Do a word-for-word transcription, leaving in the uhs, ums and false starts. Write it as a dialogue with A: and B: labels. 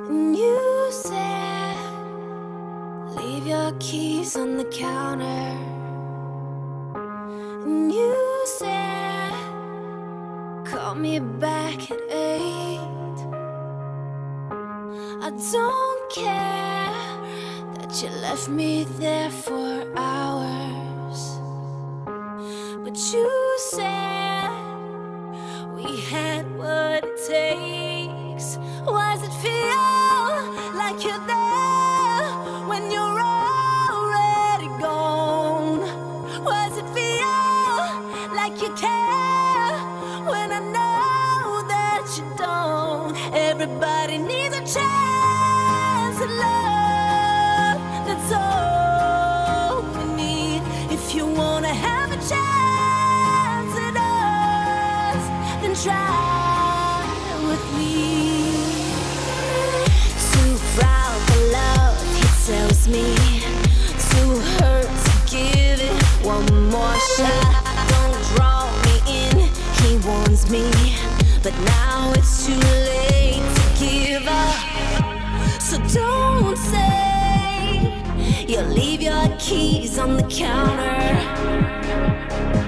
A: And you said, leave your keys on the counter. And you said, call me back at eight. I don't care that you left me there for hours, but you said we had what it takes. Why does it feel like you're there when you're already gone? Why does it feel like you care when I know that you don't? Everybody needs a chance at love. That's all we need. If you wanna have a chance at us, then try with me. Too proud for love, he tells me. Too hurt to give it one more shot. Don't draw me in, he warns me, but now it's too late to give up. So don't say you'll leave your keys on the counter.